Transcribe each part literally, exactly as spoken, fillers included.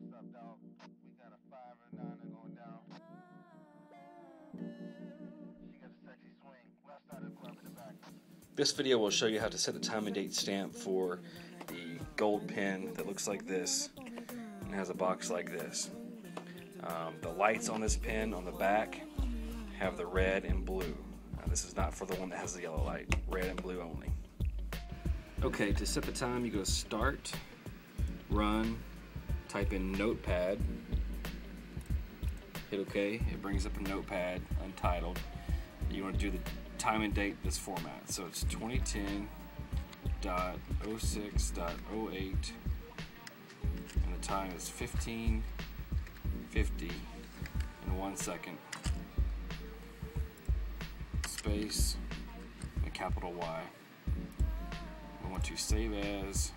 up, dog? We got a five and nine and going down. She got a sexy swing. West side of the club in the back. This video will show you how to set a time and date stamp for the gold pin that looks like this and has a box like this. Um, the lights on this pin on the back have the red and blue. Now, this is not for the one that has the yellow light, red and blue only. Okay, to set the time, you go start, run, type in notepad, hit OK. It brings up a notepad untitled. You want to do the time and date this format. So it's twenty ten dot oh six dot oh eight and the time is fifteen fifty in one second. Space and capital Y. I want to save as.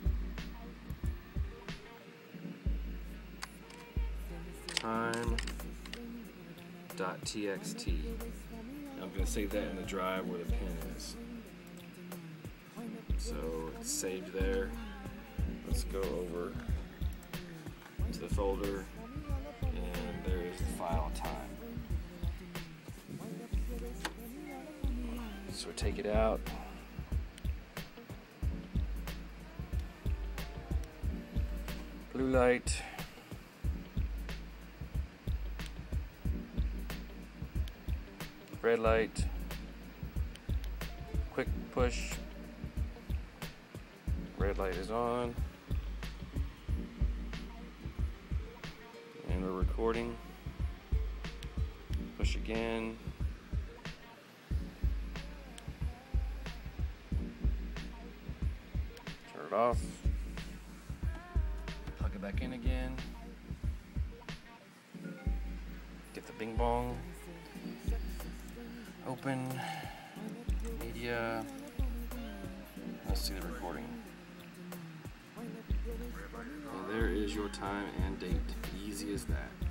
Time dot txt. I'm going to save that in the drive where the pin is. So it's saved there. Let's go over to the folder, and there's the file time. So take it out. Blue light. Red light, quick push, red light is on, and we're recording. Push again, turn it off, plug it back in again, get the bing bong. Open, media, let's see the recording. And there is your time and date, easy as that.